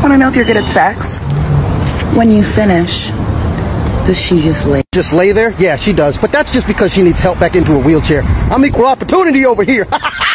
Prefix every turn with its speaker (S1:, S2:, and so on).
S1: Want to know if you're good at sex? When you finish, does she just lay?
S2: Just lay there? Yeah, she does. But that's just because she needs help back into a wheelchair. I'm equal opportunity over here.